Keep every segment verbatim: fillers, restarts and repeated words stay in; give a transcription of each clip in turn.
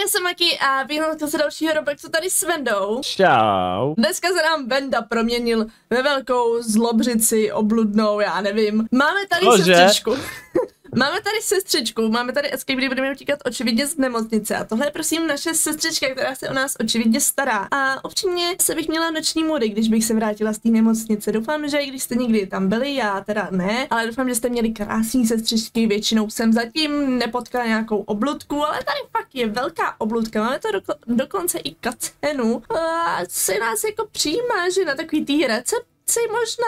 Ahoj, já jsem Maki a vítám se dalšího Roblexu tady s Vendou. Čau. Dneska se nám Venda proměnil ve velkou zlobřici, obludnou, já nevím. Máme tady Cože? sestřičku. Máme tady sestřičku, máme tady escape, kdy budeme utíkat očividně z nemocnice a tohle je prosím naše sestřička, která se o nás očividně stará. A upřímně se bych měla noční můry, když bych se vrátila z té nemocnice. Doufám, že i když jste někdy tam byli, já teda ne, ale doufám, že jste měli krásné sestřičky, většinou jsem zatím nepotkala nějakou obludku, ale tady fakt je velká obludka, máme to doko dokonce i kacenu. A se nás jako přijímá, že na takový tý recepci možná?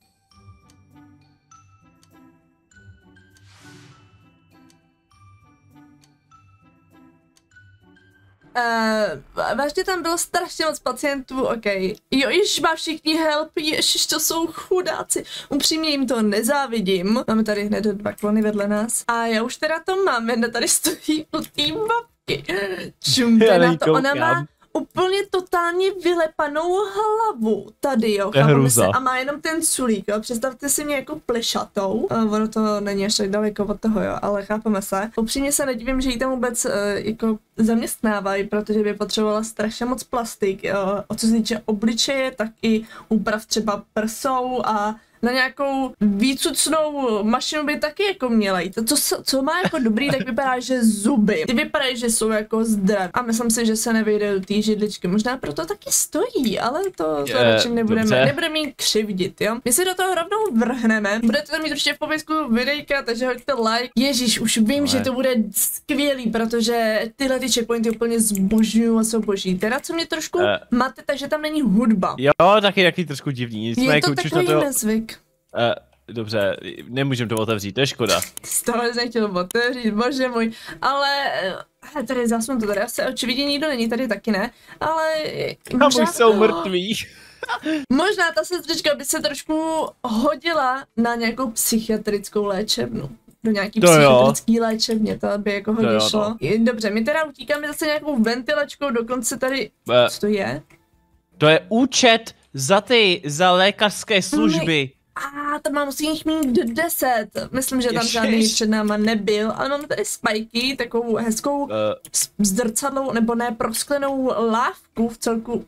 Uh, vážně tam bylo strašně moc pacientů, ok. Jo, již má všichni help, ježiš, to jsou chudáci. Upřímně jim to nezávidím. Máme tady hned dva klony vedle nás. A já už teda to mám, jen tady stojí u té babky. Čumte na to, ona má úplně totálně vylepanou hlavu tady, jo, chápeme se, a má jenom ten sulík, jo, představte si mě jako plešatou, a ono to není až tak daleko od toho, jo, ale chápeme se. Upřímně se nedivím, že jí tam vůbec uh, jako zaměstnávají, protože by potřebovala strašně moc plastik, jo, o co se týče obličeje, tak i úprav třeba prsou a na nějakou výcucnou mašinu by taky jako měla jít. To, co, co má jako dobrý, tak vypadá, že zuby. Ty vypadají, že jsou jako zdraví. A myslím si, že se nevejde do té židličky. Možná proto taky stojí, ale to, to radši nebudeme, nebudeme jí křivdit, jo. My se do toho rovnou vrhneme. Budete tam mít určitě v popisku videjka, takže hoďte like. Ježíš, už vím, no, že to bude skvělý, protože tyhle ty checkpointy úplně zbožňuju a jsou boží. Teda co mě trošku uh. mate, takže tam není hudba. Jo, taky taky trošku divný. Je to takový to... nezvyk. Uh, dobře, nemůžeme to otevřít, to je škoda. Z toho nechtěl otevřít, bože můj, ale uh, tady zase to tady asi očividně nikdo není, tady taky ne, ale... Tam už jsou mrtví. Možná ta sestřička by se trošku hodila na nějakou psychiatrickou léčebnu. Do nějaký to psychiatrický jo. léčebně, to by jako hodně to šlo. No. Dobře, my teda utíkáme zase nějakou ventilačkou, dokonce tady... Uh, Co to je? To je účet za ty, za lékařské služby. A to mám musím jich mít deset. Myslím, že tam Ježiš. žádný před náma nebyl, ale mám tady spajky, takovou hezkou uh. zrcadlou, nebo ne, prosklenou lávku v celku.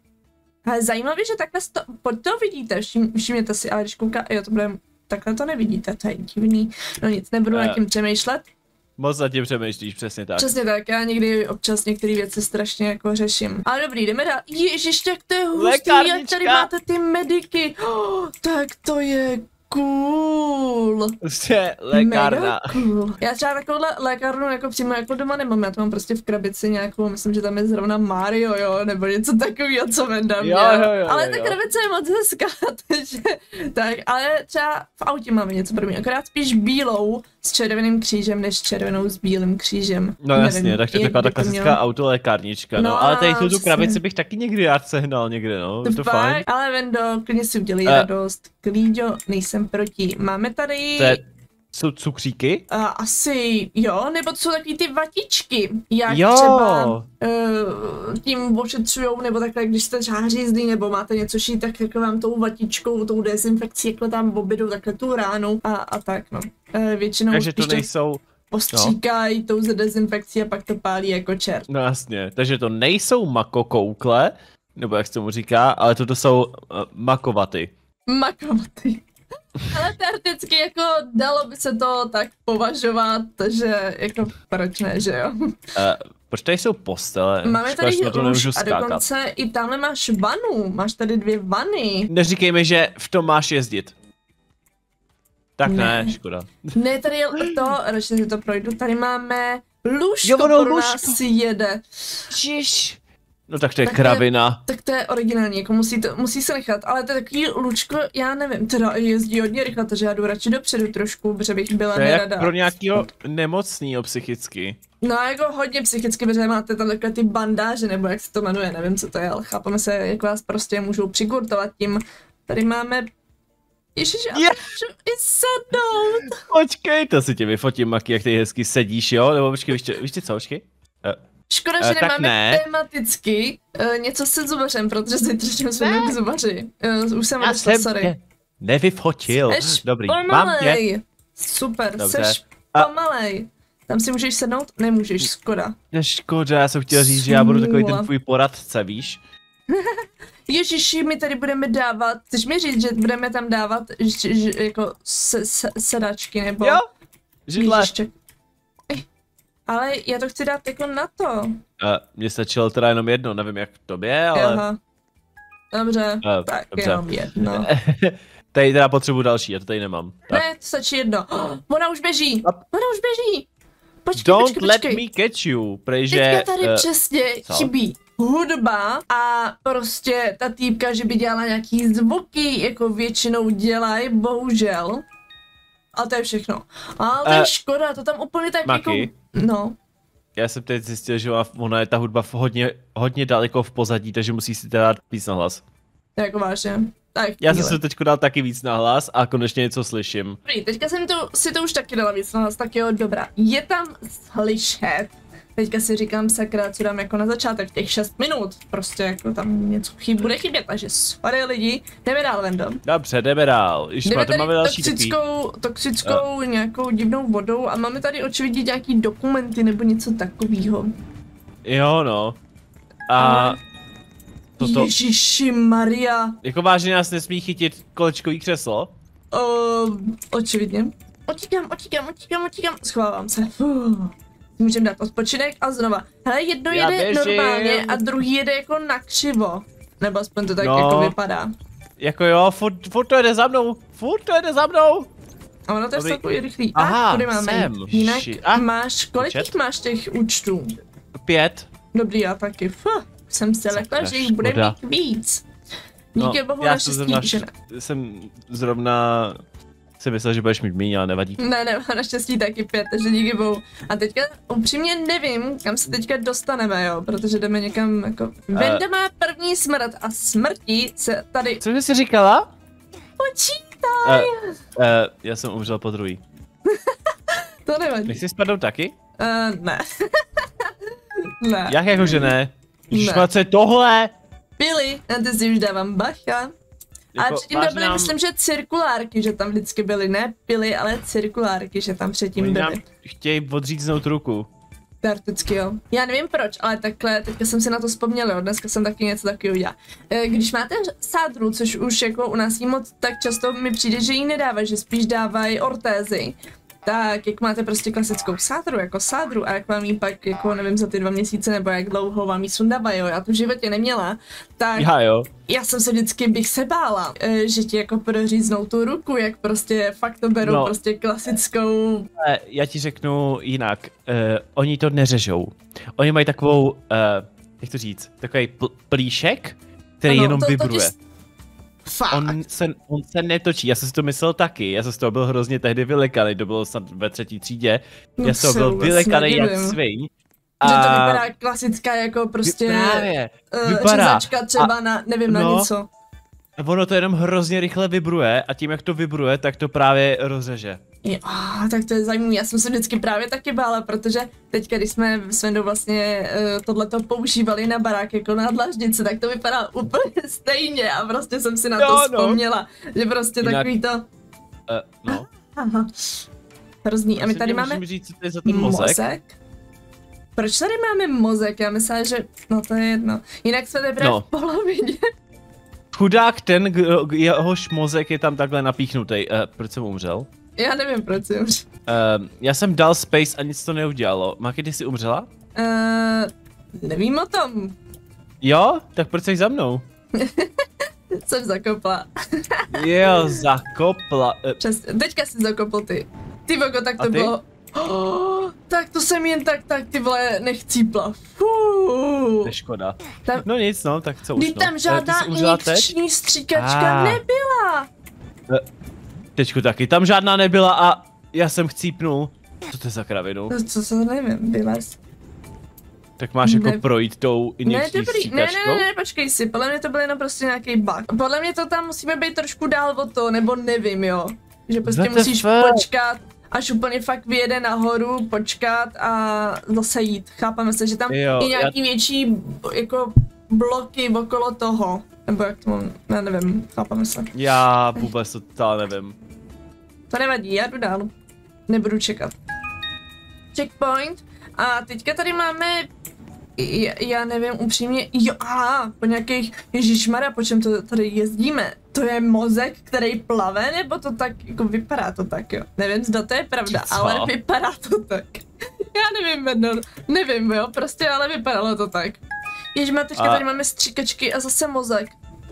Ale zajímavé, že takhle to, pod to vidíte, všim, všimněte si, ale když kouká, jo, to bude, takhle to nevidíte, to je divný. No nic, nebudu uh. nad tím přemýšlet. Moc nad tím přemýšlíš, přesně tak. Přesně tak, já někdy občas některé věci strašně jako řeším. Ale dobrý, jdeme dál. Ježiš, tak to je hustý, jak tady máte ty mediky. Oh, tak to je cool. Prostě lékárna. Cool. Já třeba takovouhle lékárnu jako přímo jako doma nemám, já to mám prostě v krabici nějakou, myslím, že tam je zrovna Mario, jo, nebo něco takového, co Venda měl. Jo, jo, jo, ale jo, ta jo. krabice je moc hezká, takže tak, ale třeba v autě máme něco pro mě, akorát spíš bílou s červeným křížem, než červenou s bílým křížem. No jasně, nevím, tak to je taková ta klasická měl... autolékárnička, no, no ale tady tu, tu krabici bych taky někdy rád sehnal někde, no, to, to fajn. Ale Vendo, klidně si udělej uh, radost, klíďo, nejsem proti. Máme tady... To je... Jsou cukříky? Uh, asi jo, nebo to jsou takový ty vatičky, jak jo. třeba uh, tím ošetřujou, nebo takhle, když jste třeba řízlí, nebo máte něco šít, tak jako vám tou vatičkou, tou dezinfekcí, jakhle tam objedou takhle tu ránu a, a tak no. Uh, většinou takže to nejsou... postříkají no. tou ze dezinfekcí a pak to pálí jako čert. No jasně, takže to nejsou makokoukle, nebo jak se tomu říká, ale toto jsou uh, makovaty. Makovaty. Ale teoreticky jako dalo by se to tak považovat, že jako proč ne, že jo? Uh, proč tady jsou postele? Máme tady už a dokonce i tamhle máš vanu, máš tady dvě vany. Neříkej mi, že v tom máš jezdit. Tak ne, ne škoda. Ne, tady je to, radši si to projdu, tady máme lůžko, jo, pro lůžko. nás jede. Čiž. No tak to je tak kravina. To je, tak to je originální, jako musí, to, musí se nechat, ale to je takový lůčko, já nevím, teda jezdí hodně rychle, takže já jdu radši dopředu trošku, protože bych byla to je nerada. Jak pro nějakýho nemocnýho psychicky. No jako hodně psychicky, protože máte tam takové ty bandáže, nebo jak se to jmenuje, nevím co to je, ale chápeme se, jak vás prostě můžou přigurtovat tím. Tady máme... Ježiš, já můžu i sednout. Počkej, to si tě vyfotím, Maki, jak ty hezky sedíš, jo? Nebo počkej, víš, víš ty co, počkej? Uh. Škoda, že uh, nemáme ne. tematicky uh, něco se zubařem, protože zítra jsme k zubaři. Uh, už jsem odešla, sorry. Nevyfotil. Seš dobrý, pomalej. mám tě. Super, dobře. seš A... pomalej. Tam si můžeš sednout? Nemůžeš, škoda. Škoda, já jsem chtěl říct, že já budu takový ten tvůj poradce, víš? Ježiši, my tady budeme dávat, chceš mi říct, že budeme tam dávat ž, ž, jako se, se, sedačky, nebo... Jo, židle. Ale já to chci dát jako na to. Uh, mně stačilo teda jenom jedno, nevím jak tobě, ale... Aha. Dobře, uh, tak dobře. jenom jedno. Tady teda potřebuji další, já to tady nemám. Tak. Ne, to stačí jedno. Oh, ona už běží, ona už běží. Počkej, Don't počkej, let počkej. me catch you, protože... Teďka tady uh, přesně co? chybí hudba a prostě ta týpka, že by dělala nějaký zvuky, jako většinou dělají, bohužel. A to je všechno. Ale to je uh, škoda, to tam úplně tak Maki. jako... No. Já jsem teď zjistil, že ona je ta hudba hodně, hodně daleko v pozadí, takže musí si teda dát víc na hlas. Jako vážně. Tak, já jsem si teďko dal taky víc na hlas a konečně něco slyším. Dobrý, teďka jsem to, si to už taky dala víc na hlas, tak jo, dobrá. Je tam slyšet. Teďka si říkám, sakra, co dám jako na začátek, těch šest minut. Prostě jako tam něco chyb, bude chybět, takže sorry lidi, jdeme dál, Vendo. Dobře, jdeme dál. Ještě jdeme tady máme další toxickou, toxickou uh. nějakou divnou vodou a máme tady očividně nějaký dokumenty nebo něco takového. Jo no. A... Toto... Ježiši Maria. Jako vážně nás nesmí chytit kolečkový křeslo? Uh, očividně. Otíkám, otíkám, otíkám, otíkám. Schovávám se. Uh. Můžeme dát odpočinek a znova. Hele, jedno Já jede běžím. normálně a druhý jede jako na křivo. Nebo aspoň to tak no, jako vypadá. Jako jo, furt, furt to jede za mnou, furt to jede za mnou. A ono to je takový rychlý. Aha, a kudy máme? jsem. Jinak ah, máš, kolik těch máš těch účtů? Pět. Dobrý, já taky. Fuh, jsem se lekla, že jich bude mít víc. Díky no, bohu já naštěstí, zrovna, že ne. jsem zrovna si myslel, že budeš mít míň, ale nevadí. Ne, ne, naštěstí taky pět, takže díky bohu. A teďka upřímně nevím, kam se teďka dostaneme, jo, protože jdeme někam jako... Uh, Venda má první smrt a smrti se tady... Co jsi říkala? Počítaj! Uh, uh, já jsem umřel po druhý. To nevadí. Nechci spadnout taky? Uh, ne. Ne. Jak jako, že ne? Ne. Co je tohle? Byly, na ty si už dávám bacha. Jako, ale předtím tam byly, nám... myslím, že cirkulárky, že tam vždycky byly, ne pily, ale cirkulárky, že tam předtím Oni byly. nám chtějí odříznout ruku. Teoreticky jo. Já nevím proč, ale takhle, teďka jsem si na to vzpomněla, jo, dneska jsem taky něco takového udělala. Když máte sádru, což už jako u nás jí moc, tak často mi přijde, že jí nedávají, že spíš dávají ortézy. Tak, jak máte prostě klasickou sádru, jako sádru, a jak vám jí pak, jako nevím, za ty dva měsíce, nebo jak dlouho vám jí sundávají, jo, já to v životě neměla, tak já, jo. já jsem se vždycky bych se bála, že ti jako proříznou tu ruku, jak prostě fakt to berou no. prostě klasickou. Já ti řeknu jinak, uh, oni to neřežou, oni mají takovou, uh, jak to říct, takový pl plíšek, který ano, jenom to, vibruje. To ti... On se, on se netočí, já jsem si to myslel taky, já jsem z toho byl hrozně tehdy vylekaný, to bylo snad ve třetí třídě, no já jsem byl vylekaný jak sviň. A... Že to vypadá klasická jako prostě Právě, uh, vypadá. řezačka třeba a... na, nevím, no, na něco. Ono to jenom hrozně rychle vibruje a tím jak to vibruje, tak to právě rozřeže. Jo, tak to je zajímavé, já jsem se vždycky právě taky bála, protože teďka, když jsme s Vendou vlastně uh, tohleto používali na barák jako na dlaždice, tak to vypadá úplně stejně a prostě jsem si na to no, vzpomněla, no. že prostě Jinak, takový to... Uh, no. Aha. Hrozný, a my tady máme říct, co to je za ten mozek? mozek? Proč tady máme mozek? Já myslím, že... No to je jedno. Jinak jsme teprve no. v polovině. Chudák ten, jehož mozek je tam takhle napíchnutý. Uh, proč jsem umřel? Já nevím, proč jsi umřel. Uh, já jsem dal space a nic to neudělalo. Maki, ty jsi umřela? Uh, nevím o tom. Jo? Tak proč jsi za mnou? Jsem zakopla. Jo, zakopla. Uh. Přes, teďka jsi zakopl ty. Ty vogo, tak to bylo... Oh, tak to jsem jen tak, tak ty vole nechcípla. Fuuu. To je škoda. Tam, no nic no, tak co už no. tam žádná injekční stříkačka ah. nebyla. Uh. Tečku taky, tam žádná nebyla a já jsem chcípnul. Co to je za kravinu? To, co to nevím, vylez. Tak máš jako ne... projít tou injekční stříkačkou? Ne, ne, ne, ne, počkej si, podle mě to byl jenom prostě nějaký bug. Podle mě to tam musíme být trošku dál od toho, nebo nevím, jo. Že prostě What musíš počkat, až úplně fakt vyjede nahoru, počkat a zase jít. Chápeme se, že tam jo, je nějaký já... větší, jako bloky okolo toho. Nebo jak to mám, já nevím, chápeme se. Já vůbec to nevím. To nevadí, já jdu dál. Nebudu čekat. checkpoint a teďka tady máme, já, já nevím upřímně, jo, aha, po nějakých, ježišmarja, po čem to tady jezdíme, to je mozek, který plave, nebo to tak, jako vypadá to tak, jo, nevím, zda to je pravda, ale vypadá to tak, já nevím, Bernard, nevím, jo, prostě, ale vypadalo to tak. Ježišmarja, teďka a... tady máme stříkačky a zase mozek.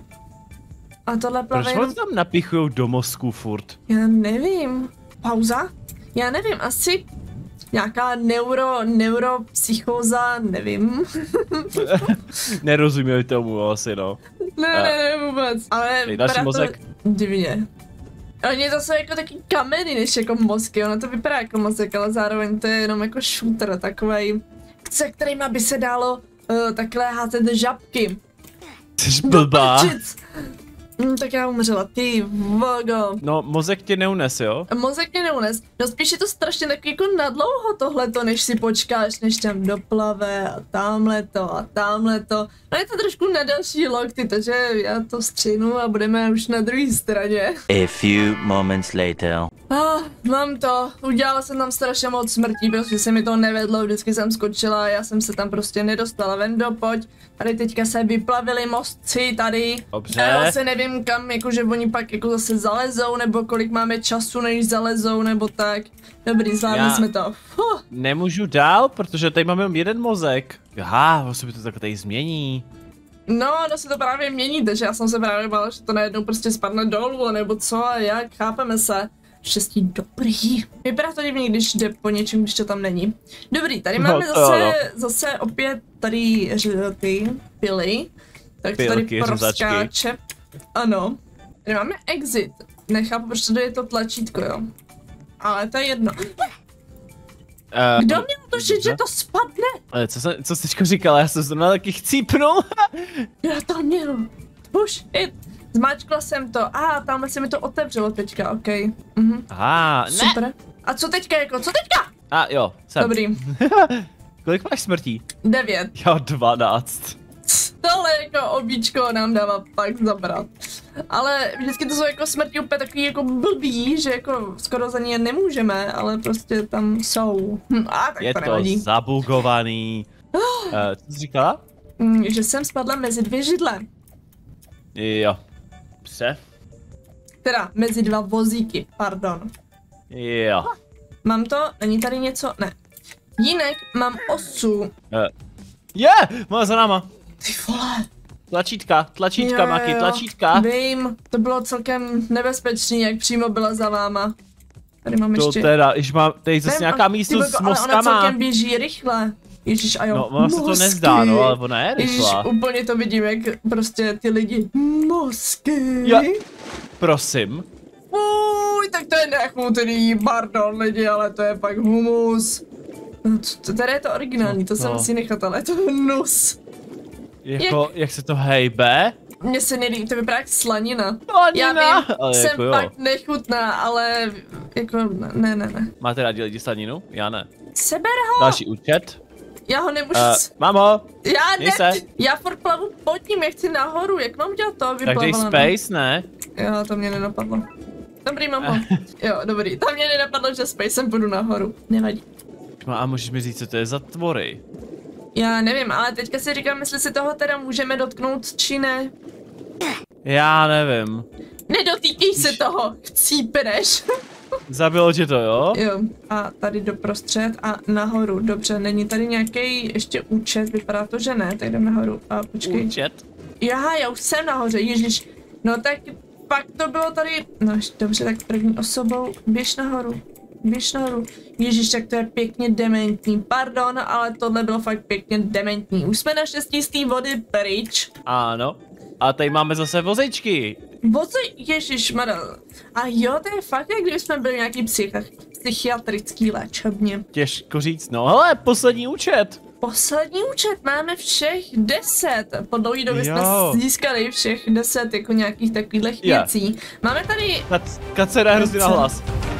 A tohle plave. Proč jenom... tam napichujou do mozku furt? Já nevím. Pauza? Já nevím, asi nějaká neuro, neuropsychóza, nevím. Nerozumím tomu asi, no. Ne, ne, ne, vůbec. Ale další mozek. Divně. Oni to jsou jako taky kameny, než jako mozky, ono to vypadá jako mozek, ale zároveň to je jenom jako shooter, takovej, se kterýma by se dalo uh, takhle házet žabky. Jsi blbá. Mm, tak já umřela, ty vogo. No, mozek tě neunes, jo? Mozek tě neunes. No spíš je to strašně tak jako nadlouho tohleto, než si počkáš, než tam doplave a tamhleto a tamhleto. No je to trošku na další lokty, takže já to střihnu a budeme už na druhé straně. A few moments later. Ah, mám to. Udělala jsem tam strašně moc smrtí, protože se mi to nevedlo, vždycky jsem skočila a já jsem se tam prostě nedostala. Vendo, pojď. Tady teďka se vyplavili mostci tady. Dobře. Já se nevím kam, jakože oni pak jako zase zalezou, nebo kolik máme času, než zalezou, nebo tak. Dobrý, zvládli já... jsme to. Huh. Nemůžu dál, protože tady máme jen jeden mozek. Aha, vlastně to tak tady změní. No, no se to právě mění, takže já jsem se právě bála, že to najednou prostě spadne dolů, nebo co a jak, chápeme se. Štěstí dobrý. Vypadá to divně, když jde po něčem, když to tam není. Dobrý, tady máme no, zase, no. zase opět tady ty pily. Tak to tady proskáče. Ano. Tady máme exit. Nechápu, proč tady je to tlačítko, jo. Ale to je jedno. Uh, Kdo měl to šit, že to spadne? Ale co, jsem, co jsi teďko říkala, já jsem zrovna taky chcípnul. Kdo to měl? Push it. Zmáčkla jsem to. A ah, tamhle se mi to otevřelo teďka, ok. Mhm. Aha, ne. Super. A co teďka jako, co teďka? A ah, jo, jsem. Dobrý. Kolik máš smrtí? Devět. Jo, dvanáct. Tohle jako obíčko nám dává fakt zabrat. Ale vždycky to jsou jako smrti úplně takový jako blbý, že jako skoro za ně nemůžeme, ale prostě tam jsou. Hm, a tak je to to nevadí. zabugovaný. uh, co jsi říkala? Mm, že jsem spadla mezi dvě židle. Jo. Pře? Teda mezi dva vozíky, pardon. Jo. Mám to? Není tady něco? Ne. Jinak mám osu. Uh. Je! Yeah! Má za náma. Ty vole. Tlačítka, tlačítka, jo, Maki, tlačítka. Vím, to bylo celkem nebezpečný, jak přímo byla za váma. Tady mám to ještě. To teda, když mám tady zase nějaká místnost s mozkama. Ale ona celkem běží rychle. Ježíš, a jo, no, ono se to nezdá, no, ale ona je rychlá. Ježíš, úplně to vidím, jak prostě ty lidi, mozky. Ja, prosím. Uj, tak to je nechutný, pardon lidi, ale to je fakt humus. No, to, tady je to originální, to, to jsem si nechat, ale je to hnus. Jako, jak, jak se to hejbe? Mně se nelíbí, to vypadá jak slanina. Slanina! Já vím, ale jsem jako fakt nechutná, ale jako ne, ne, ne. Máte rádi lidi slaninu? Já ne. Seber ho! Další účet. Já ho nemůžu... Uh, mámo! Já ne, se. já furt plavu pod ním, jak chci nahoru, jak mám dělat to? Tak dej space, ne? Jo, to mě nenapadlo. Dobrý, mám ho. Jo, dobrý, tam mě nenapadlo, že spacem půjdu nahoru. Nevadí. A můžeš mi říct, co to je za tvory? Já nevím, ale teďka si říkám, jestli si toho teda můžeme dotknout, či ne. Já nevím. Nedotýkej se toho, chcípneš. Zabilo tě to, jo? Jo, a tady doprostřed a nahoru, dobře, není tady nějaký ještě účet, vypadá to, že ne, tak jdeme nahoru a počkej. Účet? Jaha, já už jsem nahoře, ježiš, no tak pak to bylo tady, no dobře, tak první osobou, běž nahoru. Běž nahoru. Ježíš, tak to je pěkně dementní. Pardon, ale tohle bylo fakt pěkně dementní. Už jsme naštěstí z té vody pryč. Ano. A tady máme zase vozečky. Voze... Ježišmarja. A jo, to je fakt, jak kdyby jsme byli nějaký psych... psychiatrický léčebně. Těžko říct, no hele, poslední účet. Poslední účet, máme všech deset. Po dlouhé době jsme získali všech deset jako nějakých takových yeah. věcí. Máme tady... Kacera je hrozně na hlas.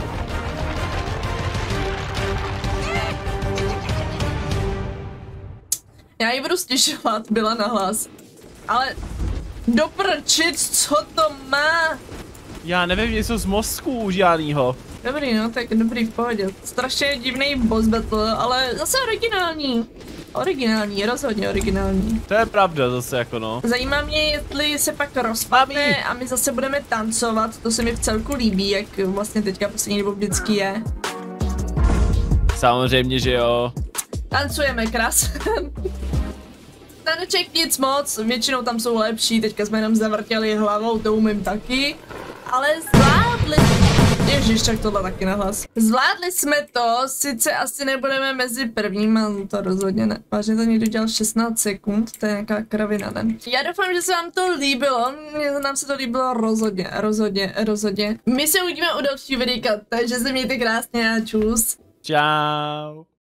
Já ji budu stěžovat, byla nahlas. Ale doprčit, co to má? Já nevím, něco z mozku žádnýho. Dobrý, no, tak dobrý, v pohodě. Strašně divný boss battle, ale zase originální. Originální, rozhodně originální. To je pravda zase jako no. Zajímá mě, jestli se pak rozpadne a my zase budeme tancovat, to se mi v celku líbí, jak vlastně teďka poslední dobou vždycky je. Samozřejmě, že jo. Tancujeme, kras. Taneček nic moc, většinou tam jsou lepší, teďka jsme jenom zavrtěli hlavou, to umím taky. Ale zvládli... Ježiš, tak tohle taky nahlas. Zvládli jsme to, sice asi nebudeme mezi prvníma, no to rozhodně ne. Vážně to někdo dělal šestnáct sekund, to je nějaká kravina, ne? Já doufám, že se vám to líbilo, mně nám se to líbilo rozhodně, rozhodně, rozhodně. My se uvidíme u dalšího videa, takže se mějte krásně a čus. Čau.